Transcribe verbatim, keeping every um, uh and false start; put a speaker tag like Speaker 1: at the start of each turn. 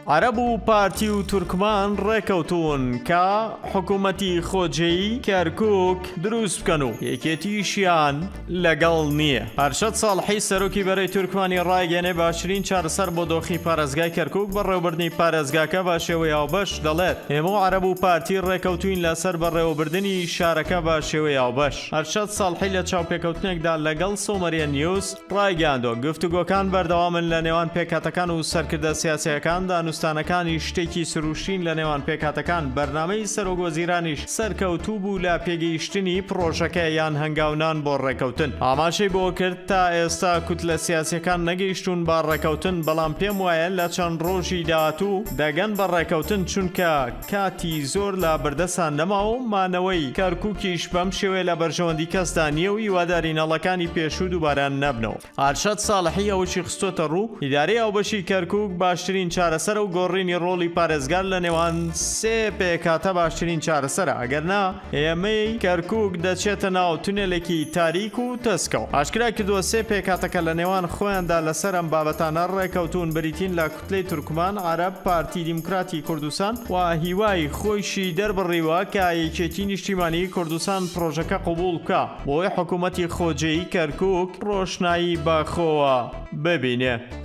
Speaker 1: عرب و پارتی و تورکمان رێککەوتوون کە حکوومەتی خۆجێی کەرکووک دروست بکەن و یەکێتیشیان لەگەڵ نییە. هەرشەد ساڵحی سەرۆکی بەرەی تورکمانی ڕایگەێنێ باشترین چارەسەر بۆ دۆخی پارێزگای کەرکووک بەڕێوەبردنی پارێزگاکە بە شێوەی هاوبەش دەڵێت هێموو عرب و پارتی ڕێککەوتوین لەسەر بەڕێوەبردنی شارەکە بە شێوەی هاوبەش. هەرشەد ساڵحی لە چاوپێکەوتنێکدا لەگەڵ سۆمەریە نیوز ڕایگەاندۆ گفتوگۆکان بەردەوامن لە نێوان پێکهاتەکان و سەرکردە سیاسیەکان دانوستانەکانی شتێکی سروشتین لە نێوان پێکهاتەکان بەرنامەی سەرۆکوەزیرانیش سەرکەوتوو بوو لە پێگەیشتنی پرۆژەکە یان هەنگاونان بۆ ڕێککەوتن. ئاماژەی بۆ کرد تا ئێستا کوتلە سیاسیەکان نەگەیشتون بە ڕێککەوتن، بەڵام پێم وایە لە چەند ڕۆژی داهاتوو دەگەن بە ڕێککەوتن چونکە کاتی زۆر لە بەردەسان نەماوە و مانەوەی کەرکووکیش بەم شێوەیە لە بەرژەوەندی کەسدا نییە و هیواداری نەڵەکانی پێشوو دووبارە نەبنەوە. هەرشەد ساڵحی ئەوەشی خستۆتە ڕوو ئیدارەی هاوبەشی کەرکووک باشترین چارەسەرە و گۆڕینی ڕۆڵی پارێزگار لە نێوان سێ پێکهاتە باشترین چارەسەرە، ئەگەرنا ئێمەی کەرکووک دەچێتە ناو تونێلێکی تاریک و تەسکەوە. ئاشکرا کردووە سێ پێکهاتەکە لە نێوان خۆیاندا لەسەر ئەم بابەتانە ڕێککەوتون بریتین لە کوتلەی تورکمان، عرب، پارتی دیموکراتی کوردستان و هیوای خۆیشی دەربڕیوە کە یەکێتی نیشتیمانی کوردستان پرۆژەکە قبوڵ بکە بۆی حکوومەتی خۆجێی کەرکووک ڕۆشنایی بەخۆوە ببینێ.